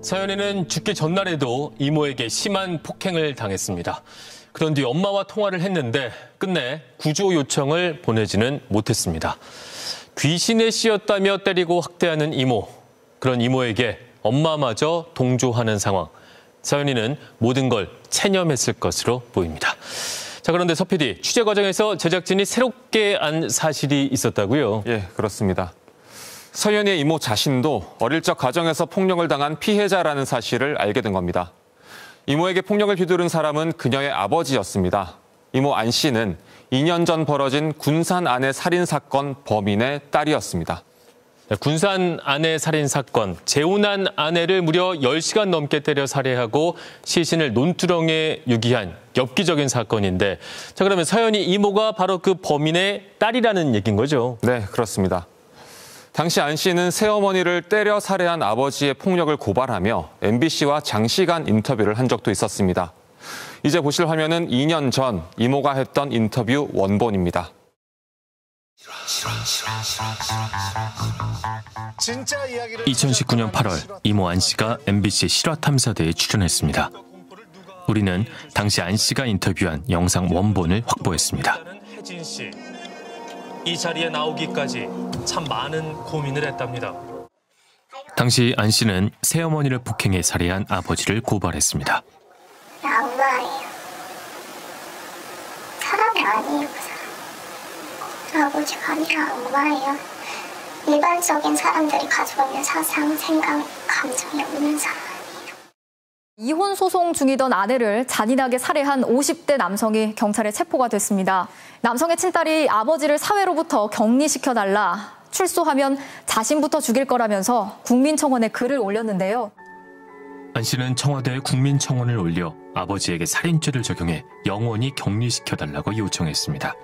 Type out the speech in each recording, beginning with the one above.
서연이는 죽기 전날에도 이모에게 심한 폭행을 당했습니다. 그런 뒤 엄마와 통화를 했는데 끝내 구조 요청을 보내지는 못했습니다. 귀신에 씌었다며 때리고 학대하는 이모. 그런 이모에게 엄마마저 동조하는 상황. 서연이는 모든 걸 체념했을 것으로 보입니다. 자, 그런데 서 PD, 취재 과정에서 제작진이 새롭게 안 사실이 있었다고요? 예, 그렇습니다. 서연이의 이모 자신도 어릴 적 가정에서 폭력을 당한 피해자라는 사실을 알게 된 겁니다. 이모에게 폭력을 휘두른 사람은 그녀의 아버지였습니다. 이모 안 씨는 2년 전 벌어진 군산 아내 살인 사건 범인의 딸이었습니다. 군산 아내 살인 사건, 재혼한 아내를 무려 10시간 넘게 때려 살해하고 시신을 논두렁에 유기한 엽기적인 사건인데, 자, 그러면 서연이 이모가 바로 그 범인의 딸이라는 얘기인 거죠? 네, 그렇습니다. 당시 안 씨는 새어머니를 때려 살해한 아버지의 폭력을 고발하며 MBC와 장시간 인터뷰를 한 적도 있었습니다. 이제 보실 화면은 2년 전 이모가 했던 인터뷰 원본입니다. 2019년 8월 이모 안 씨가 MBC 실화탐사대에 출연했습니다. 우리는 당시 안 씨가 인터뷰한 영상 원본을 확보했습니다. 이 자리에 나오기까지 참 많은 고민을 했답니다. 당시 안 씨는 새어머니를 폭행해 살해한 아버지를 고발했습니다. 악마예요. 사람이 아니에요, 그 사람. 아버지가 아니라 악마예요. 일반적인 사람들이 가지고 있는 사상, 생각, 감정이 없는 사람이에요. 이혼 소송 중이던 아내를 잔인하게 살해한 50대 남성이 경찰에 체포가 됐습니다. 남성의 친딸이 아버지를 사회로부터 격리시켜달라, 출소하면 자신부터 죽일 거라면서 국민청원에 글을 올렸는데요. 안 씨는 청와대에 국민청원을 올려 아버지에게 살인죄를 적용해 영원히 격리시켜달라고 요청했습니다.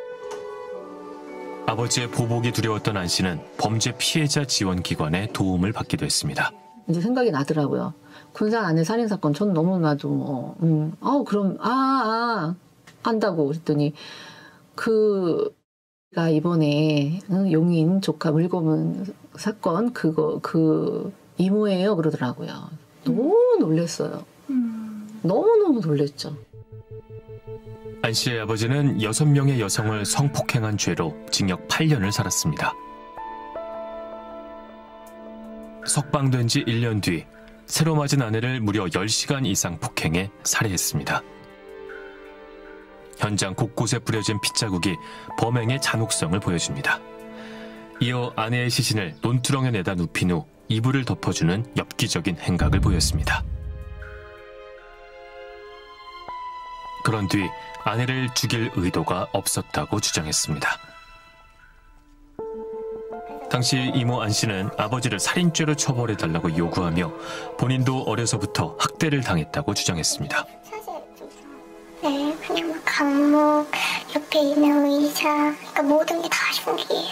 아버지의 보복이 두려웠던 안 씨는 범죄 피해자 지원기관의 도움을 받기도 했습니다. 이제 생각이 나더라고요. 군산 아내 살인사건 전 너무나도 그럼 한다고 그랬더니 그가 이번에 용인 조카 물고문 사건 그 이모예요 그러더라고요. 너무 놀랐어요. 너무너무 놀랐죠. 안 씨의 아버지는 6명의 여성을 성폭행한 죄로 징역 8년을 살았습니다. 석방된 지 1년 뒤 새로 맞은 아내를 무려 10시간 이상 폭행해 살해했습니다. 현장 곳곳에 뿌려진 핏자국이 범행의 잔혹성을 보여줍니다. 이어 아내의 시신을 논두렁에 내다 눕힌 후 이불을 덮어주는 엽기적인 행각을 보였습니다. 그런 뒤 아내를 죽일 의도가 없었다고 주장했습니다. 당시 이모 안 씨는 아버지를 살인죄로 처벌해달라고 요구하며 본인도 어려서부터 학대를 당했다고 주장했습니다. 네, 그냥 막 감목, 옆에 있는 의자, 그러니까 모든 게 다 흉기예요.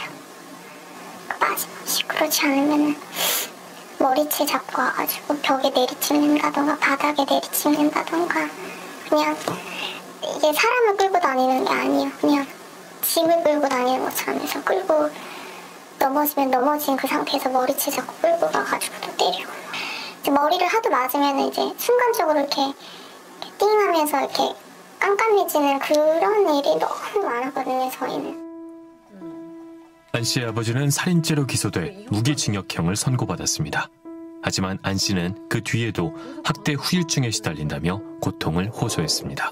마지막에 그렇지 않으면 머리채 잡고 와가지고 벽에 내리찍는다던가 바닥에 내리찍는다던가, 그냥 이게 사람을 끌고 다니는 게 아니에요. 그냥 짐을 끌고 다니는 것처럼 해서 끌고 넘어지면 넘어진 그 상태에서 머리채 잡고 끌고 가가지고 또 때리고, 이제 머리를 하도 맞으면 이제 순간적으로 이렇게 띵하면서 이렇게 깜깜해지는 그런 일이 너무 많았거든요, 저희는. 안 씨의 아버지는 살인죄로 기소돼 무기징역형을 선고받았습니다. 하지만 안 씨는 그 뒤에도 학대 후유증에 시달린다며 고통을 호소했습니다.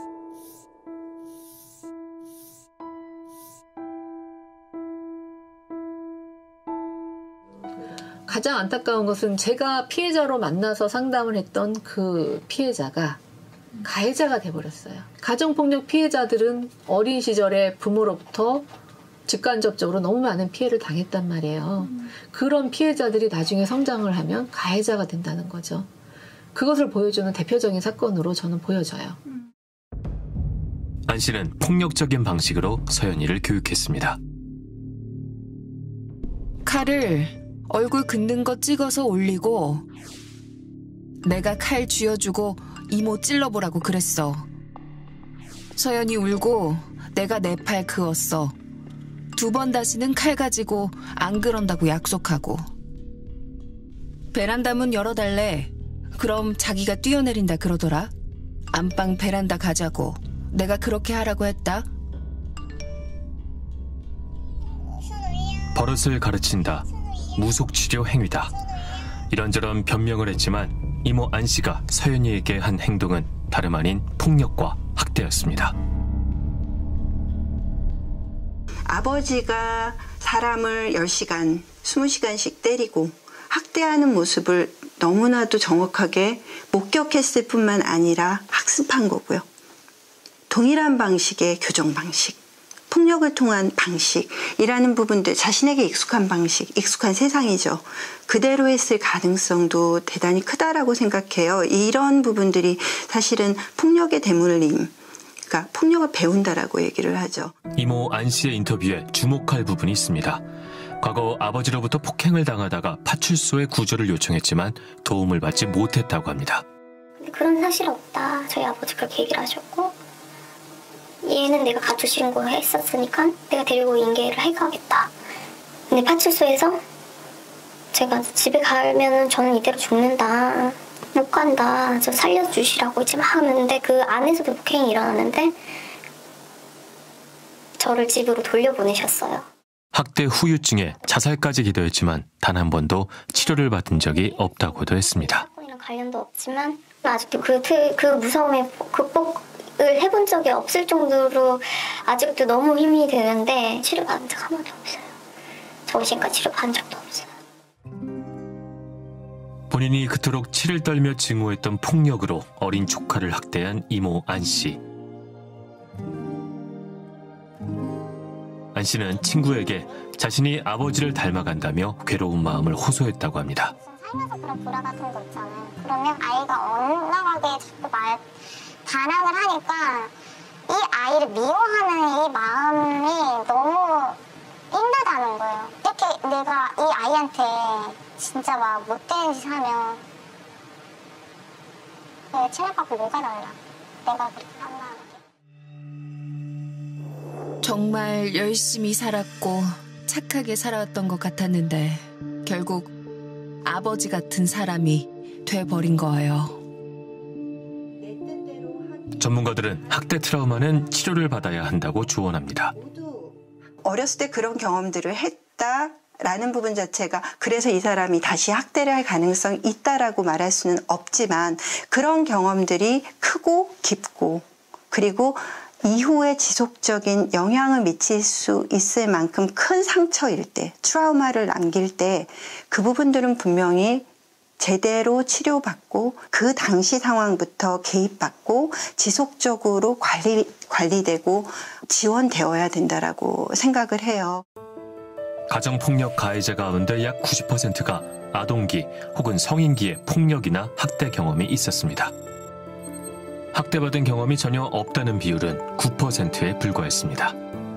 가장 안타까운 것은 제가 피해자로 만나서 상담을 했던 그 피해자가 가해자가 돼버렸어요. 가정폭력 피해자들은 어린 시절에 부모로부터 직간접적으로 너무 많은 피해를 당했단 말이에요. 그런 피해자들이 나중에 성장을 하면 가해자가 된다는 거죠. 그것을 보여주는 대표적인 사건으로 저는 보여져요. 안 씨는 폭력적인 방식으로 서연이를 교육했습니다. 칼을 얼굴 긋는 거 찍어서 올리고 내가 칼 쥐어주고 이모 찔러보라고 그랬어. 서연이 울고 내가 내 팔 그었어. 2번 다시는 칼 가지고 안 그런다고 약속하고. 베란다 문 열어달래. 그럼 자기가 뛰어내린다 그러더라. 안방 베란다 가자고. 내가 그렇게 하라고 했다. 버릇을 가르친다. 무속치료 행위다. 이런저런 변명을 했지만 이모 안 씨가 서연이에게 한 행동은 다름 아닌 폭력과 학대였습니다. 아버지가 사람을 10시간, 20시간씩 때리고 학대하는 모습을 너무나도 정확하게 목격했을 뿐만 아니라 학습한 거고요. 동일한 방식의 교정 방식, 폭력을 통한 방식이라는 부분들, 자신에게 익숙한 방식, 익숙한 세상이죠. 그대로 했을 가능성도 대단히 크다라고 생각해요. 이런 부분들이 사실은 폭력의 대물림, 그러니까 폭력을 배운다라고 얘기를 하죠. 이모 안 씨의 인터뷰에 주목할 부분이 있습니다. 과거 아버지로부터 폭행을 당하다가 파출소에 구조를 요청했지만 도움을 받지 못했다고 합니다. 근데 그런 사실 없다. 저희 아버지 그렇게 얘기를 하셨고, 얘는 내가 가출 신고했었으니까 내가 데리고 인계를 해가겠다. 근데 파출소에서 제가 집에 가면은 저는 이대로 죽는다. 못 간다. 저 살려주시라고 이제 막 하는데 그 안에서도 폭행이 일어나는데 저를 집으로 돌려보내셨어요. 학대 후유증에 자살까지 기도했지만 단 한 번도 치료를 받은 적이 없다고도 했습니다. 사건이랑 관련도 없지만 아직도 그 무서움에 극복을 해본 적이 없을 정도로 아직도 너무 힘이 드는데 치료받은 적 한 번도 없어요. 정신과 치료받은 적도 없어요. 본인이 그토록 치를 떨며 증오했던 폭력으로 어린 조카를 학대한 이모 안 씨. 안 씨는 친구에게 자신이 아버지를 닮아간다며 괴로운 마음을 호소했다고 합니다. 살면서 그런 불화 같은 거 있잖아요. 그러면 아이가 엇나가게 자꾸 반항을 하니까 이 아이를 미워하는 이 마음이 너무 힘들다는 거예요. 이렇게 내가 이 아이한테 진짜 막 못된 짓 하면 내가 친해갖고 뭐가 달라. 내가 그렇게 한다. 정말 열심히 살았고 착하게 살아왔던 것 같았는데 결국 아버지 같은 사람이 돼버린 거예요. 전문가들은 학대 트라우마는 치료를 받아야 한다고 조언합니다. 어렸을 때 그런 경험들을 했다라는 부분 자체가 그래서 이 사람이 다시 학대를 할 가능성이 있다라고 말할 수는 없지만 그런 경험들이 크고 깊고 그리고 이후에 지속적인 영향을 미칠 수 있을 만큼 큰 상처일 때, 트라우마를 남길 때 그 부분들은 분명히 제대로 치료받고 그 당시 상황부터 개입받고 지속적으로 관리되고 지원되어야 된다라고 생각을 해요. 가정폭력 가해자 가운데 약 90%가 아동기 혹은 성인기에 폭력이나 학대 경험이 있었습니다. 학대받은 경험이 전혀 없다는 비율은 9%에 불과했습니다.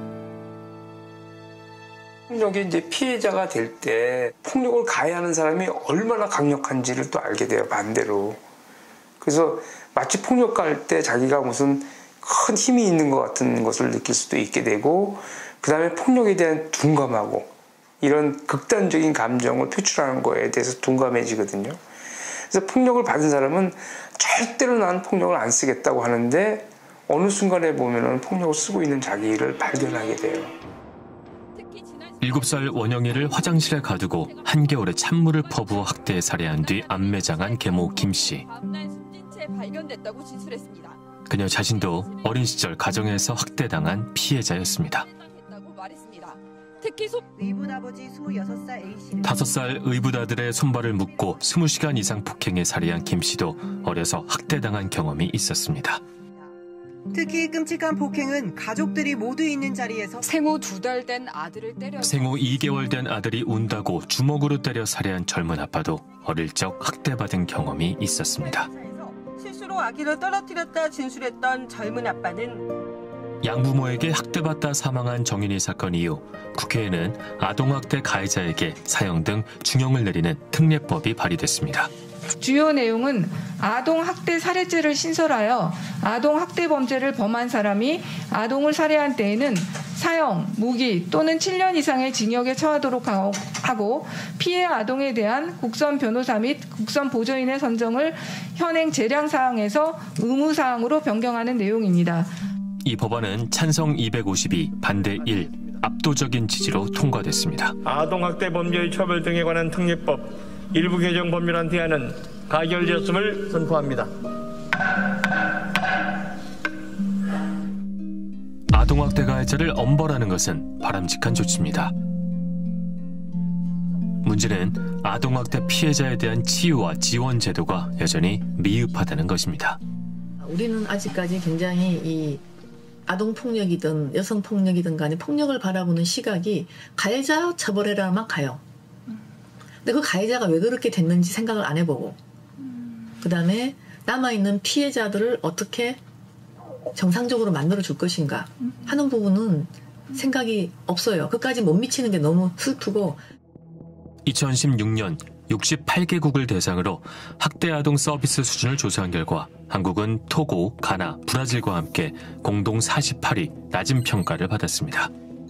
폭력이 이제 피해자가 될 때 폭력을 가해하는 사람이 얼마나 강력한지를 또 알게 돼요, 반대로. 그래서 마치 폭력 가할 때 자기가 무슨 큰 힘이 있는 것 같은 것을 느낄 수도 있게 되고, 그 다음에 폭력에 대한 둔감하고 이런 극단적인 감정을 표출하는 거에 대해서 둔감해지거든요. 그래서 폭력을 받은 사람은 절대로 난 폭력을 안 쓰겠다고 하는데 어느 순간에 보면은 폭력을 쓰고 있는 자기를 발견하게 돼요. 7살 원영이를 화장실에 가두고 한겨울에 찬물을 퍼부어 학대에 살해한 뒤 안매장한 계모 김 씨. 그녀 자신도 어린 시절 가정에서 학대당한 피해자였습니다. 5살 의붓아들의 손발을 묶고 20시간 이상 폭행해 살해한 김 씨도 어려서 학대당한 경험이 있었습니다. 특히 끔찍한 폭행은 가족들이 모두 있는 자리에서 생후 2달 된 아들을 때려 생후 2개월 된 아들이 운다고 주먹으로 때려 살해한 젊은 아빠도 어릴 적 학대받은 경험이 있었습니다. 실수로 아기를 떨어뜨렸다 진술했던 젊은 아빠는 양부모에게 학대받다 사망한 정인이 사건 이후 국회에는 아동학대 가해자에게 사형 등 중형을 내리는 특례법이 발의됐습니다. 주요 내용은 아동학대 살해죄를 신설하여 아동학대 범죄를 범한 사람이 아동을 살해한 때에는 사형, 무기 또는 7년 이상의 징역에 처하도록 하고 피해 아동에 대한 국선 변호사 및 국선 보조인의 선정을 현행 재량사항에서 의무사항으로 변경하는 내용입니다. 이 법안은 찬성 252, 반대 1, 압도적인 지지로 통과됐습니다. 아동학대 범죄의 처벌 등에 관한 특례법 일부 개정 법률안 대안은 가결되었음을 선포합니다. 아동학대 가해자를 엄벌하는 것은 바람직한 조치입니다. 문제는 아동학대 피해자에 대한 치유와 지원 제도가 여전히 미흡하다는 것입니다. 우리는 아직까지 굉장히 이 아동폭력이든 여성폭력이든 간에 폭력을 바라보는 시각이 가해자 처벌해라만 가요. 근데 그 가해자가 왜 그렇게 됐는지 생각을 안 해보고 그다음에 남아있는 피해자들을 어떻게 정상적으로 만들어줄 것인가 하는 부분은 생각이 없어요. 그까지 못 미치는 게 너무 슬프고 2016년 68개국을 대상으로 학대 아동 서비스 수준을 조사한 결과 한국은 토고, 가나, 브라질과 함께 공동 48위 낮은 평가를 받았습니다.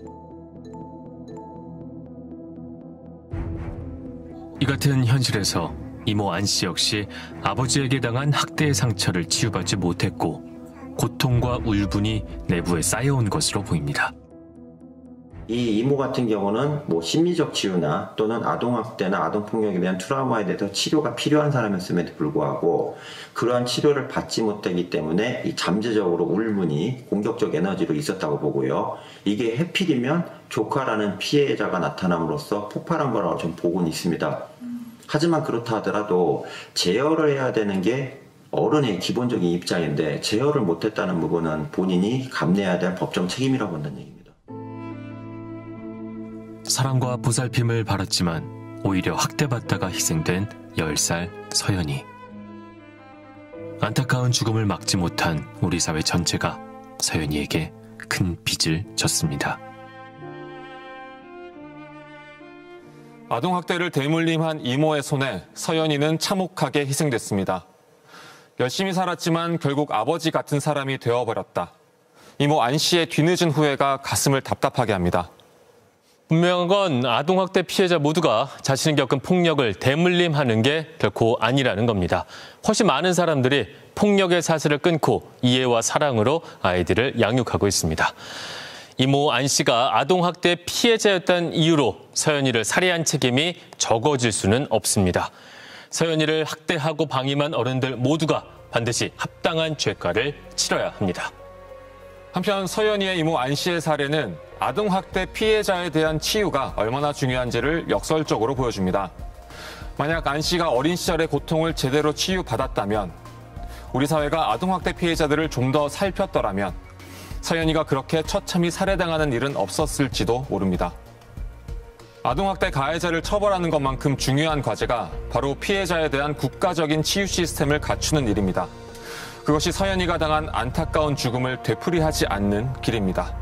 이 같은 현실에서 이모 안 씨 역시 아버지에게 당한 학대의 상처를 치유받지 못했고 고통과 울분이 내부에 쌓여온 것으로 보입니다. 이 이모 같은 경우는 심리적 치유나 또는 아동학대나 아동폭력에 대한 트라우마에 대해서 치료가 필요한 사람이었음에도 불구하고 그러한 치료를 받지 못하기 때문에 이 잠재적으로 울분이 공격적 에너지로 있었다고 보고요. 이게 해필이면 조카라는 피해자가 나타남으로써 폭발한 거라고 좀 보고는 있습니다. 하지만 그렇다 하더라도 제어를 해야 되는 게 어른의 기본적인 입장인데 제어를 못했다는 부분은 본인이 감내해야 될 법정 책임이라고 한다는 얘기입니다. 사랑과 보살핌을 받았지만 오히려 학대받다가 희생된 10살 서연이. 안타까운 죽음을 막지 못한 우리 사회 전체가 서연이에게 큰 빚을 졌습니다. 아동학대를 대물림한 이모의 손에 서연이는 참혹하게 희생됐습니다. 열심히 살았지만 결국 아버지 같은 사람이 되어버렸다. 이모 안 씨의 뒤늦은 후회가 가슴을 답답하게 합니다. 분명한 건 아동학대 피해자 모두가 자신이 겪은 폭력을 대물림하는 게 결코 아니라는 겁니다. 훨씬 많은 사람들이 폭력의 사슬을 끊고 이해와 사랑으로 아이들을 양육하고 있습니다. 이모 안 씨가 아동학대 피해자였다는 이유로 서연이를 살해한 책임이 적어질 수는 없습니다. 서연이를 학대하고 방임한 어른들 모두가 반드시 합당한 죄가를 치러야 합니다. 한편 서연이의 이모 안 씨의 사례는 아동학대 피해자에 대한 치유가 얼마나 중요한지를 역설적으로 보여줍니다. 만약 안 씨가 어린 시절의 고통을 제대로 치유받았다면, 우리 사회가 아동학대 피해자들을 좀 더 살폈더라면 서연이가 그렇게 처참히 살해당하는 일은 없었을지도 모릅니다. 아동학대 가해자를 처벌하는 것만큼 중요한 과제가 바로 피해자에 대한 국가적인 치유 시스템을 갖추는 일입니다. 그것이 서연이가 당한 안타까운 죽음을 되풀이하지 않는 길입니다.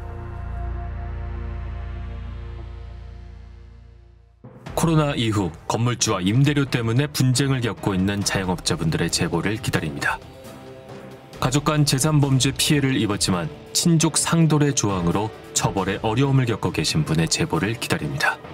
코로나 이후 건물주와 임대료 때문에 분쟁을 겪고 있는 자영업자분들의 제보를 기다립니다. 가족 간 재산범죄 피해를 입었지만 친족 상돌의 조항으로 처벌에 어려움을 겪고 계신 분의 제보를 기다립니다.